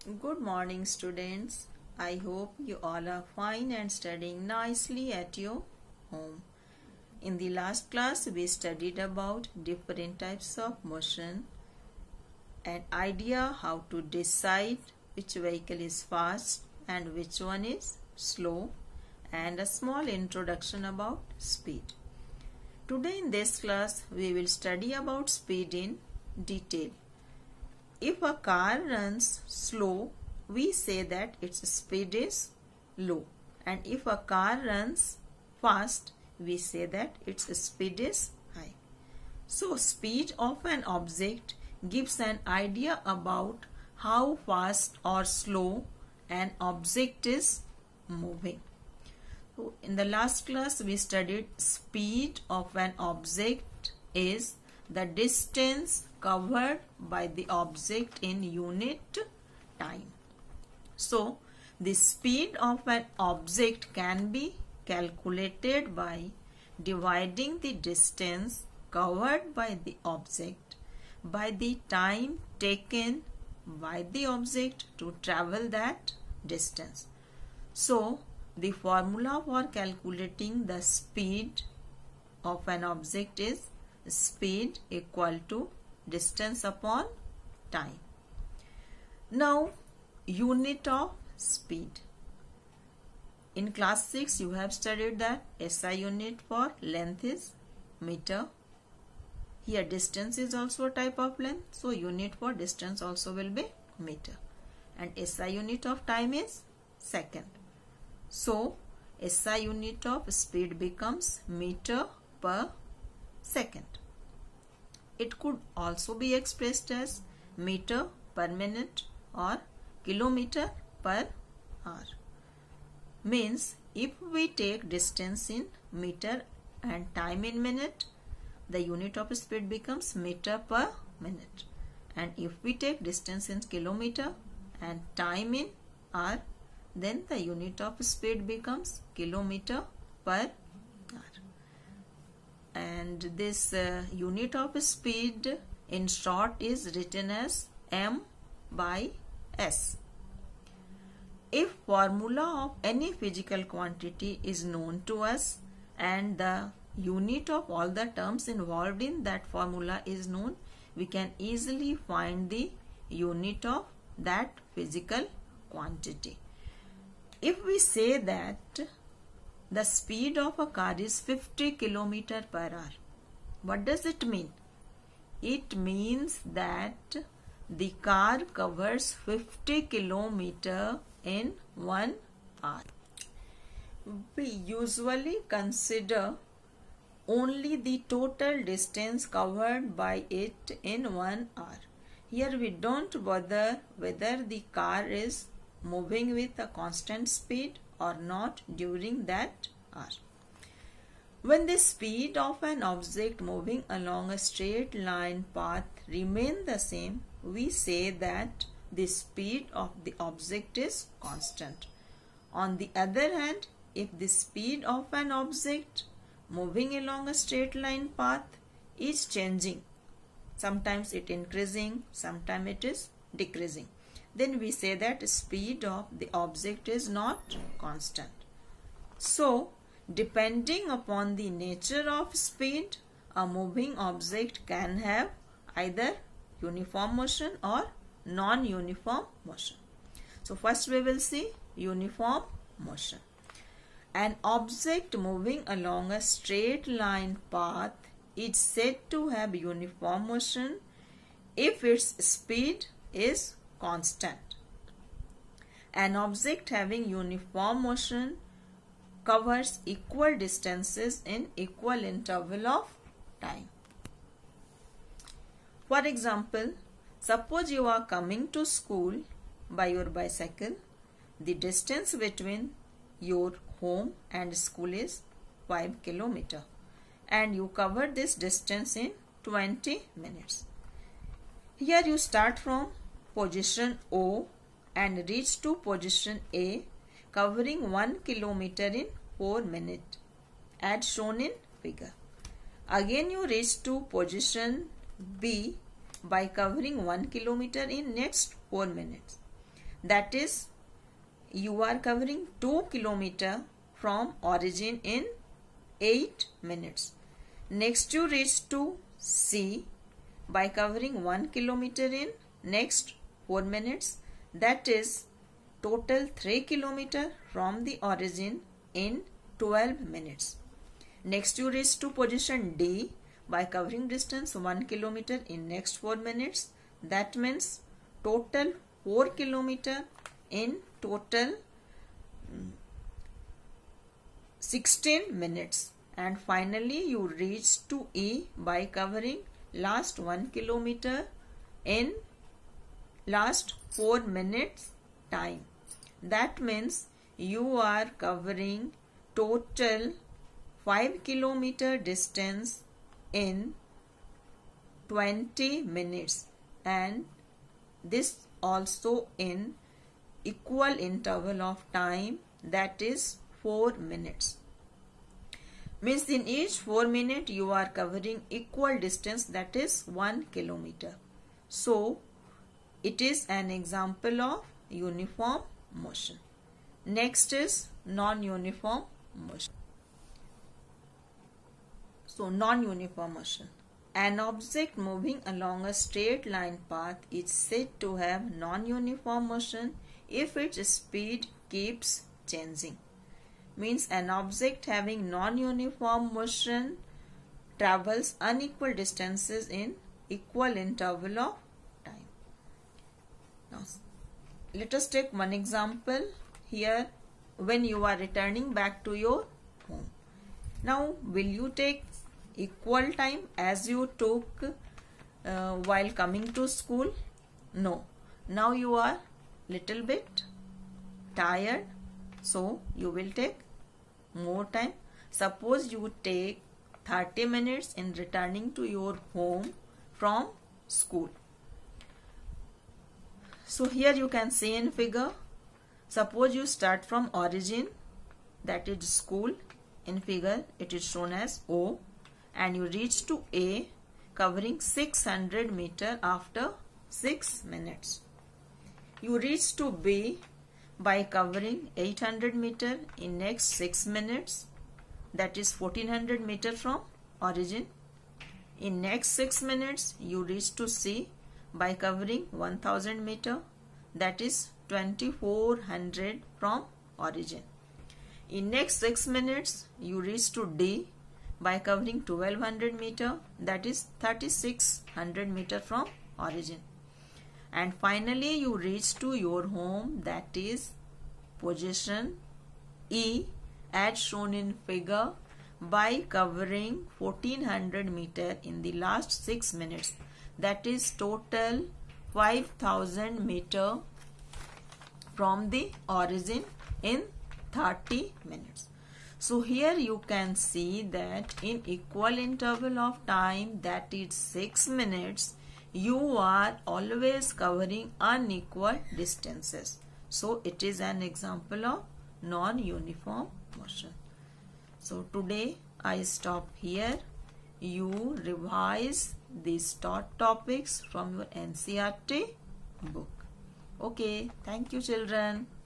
Good morning, students. I hope you all are fine and studying nicely at your home. In the last class, we studied about different types of motion, an idea how to decide which vehicle is fast and which one is slow, and a small introduction about speed. Today in this class, we will study about speed in detail. If a car runs slow, we say that its speed is low. And if a car runs fast, we say that its speed is high. So, speed of an object gives an idea about how fast or slow an object is moving. So, in the last class, we studied speed of an object is the distance covered by the object in unit time. So, the speed of an object can be calculated by dividing the distance covered by the object by the time taken by the object to travel that distance. So, the formula for calculating the speed of an object is speed equal to distance upon time. Now, unit of speed. In class 6, you have studied that SI unit for length is meter. Here distance is also a type of length, so unit for distance also will be meter. And SI unit of time is second. So, SI unit of speed becomes meter per second. It could also be expressed as meter per minute or kilometer per hour. Means if we take distance in meter and time in minute, the unit of speed becomes meter per minute. And if we take distance in kilometer and time in hour, then the unit of speed becomes kilometer per hour. And this unit of speed in short is written as m by s. If formula of any physical quantity is known to us and the unit of all the terms involved in that formula is known, we can easily find the unit of that physical quantity. If we say that the speed of a car is 50 km per hour, what does it mean? It means that the car covers 50 km in 1 hour. We usually consider only the total distance covered by it in 1 hour. Here we don't bother whether the car is moving with a constant speed or not during that hour. When the speed of an object moving along a straight line path remain the same, we say that the speed of the object is constant. On the other hand, if the speed of an object moving along a straight line path is changing, sometimes it increasing, sometimes it is decreasing, then we say that speed of the object is not constant. So, depending upon the nature of speed, a moving object can have either uniform motion or non-uniform motion. So, first we will see uniform motion. An object moving along a straight line path is said to have uniform motion if its speed is constant. An object having uniform motion covers equal distances in equal interval of time. For example, suppose you are coming to school by your bicycle. The distance between your home and school is 5 km and you cover this distance in 20 minutes. Here you start from position O and reach to position A covering 1 km in 4 minutes as shown in figure. Again you reach to position B by covering 1 km in next 4 minutes. That is, you are covering 2 kilometers from origin in 8 minutes. Next you reach to C by covering 1 kilometer in next 4 minutes. That is total 3 kilometers from the origin in 12 minutes. Next you reach to position D by covering distance 1 kilometer in next 4 minutes. That means total 4 kilometers in total 16 minutes. And finally you reach to E by covering last 1 kilometer in last 4 minutes time. That means you are covering total 5 kilometer distance in 20 minutes, and this also in equal interval of time, that is 4 minutes. Means in each 4 minutes you are covering equal distance, that is 1 kilometer. So it is an example of uniform motion. Next is non-uniform motion. So non-uniform motion. An object moving along a straight line path is said to have non-uniform motion if its speed keeps changing. Means an object having non-uniform motion travels unequal distances in equal interval of time. Now let us take one example here. When you are returning back to your home, now will you take equal time as you took while coming to school? No. Now you are little bit tired, so you will take more time. Suppose you take 30 minutes in returning to your home from school. So here you can see in figure, suppose you start from origin, that is school. In figure it is shown as O, and you reach to A covering 600 meters after 6 minutes. You reach to B by covering 800 meters in next 6 minutes, that is 1400 meters from origin. In next 6 minutes you reach to C by covering 1000 meters, that is 2400 from origin. In next 6 minutes you reach to D by covering 1200 meters, that is 3600 meters from origin. And finally you reach to your home, that is position E as shown in figure, by covering 1400 meters in the last 6 minutes, that is total 5000 meters from the origin in 30 minutes. So here you can see that in equal interval of time, that is 6 minutes, you are always covering unequal distances. So it is an example of non-uniform motion. So today I stop here. You revise these taught topics from your NCERT book. Okay, thank you children.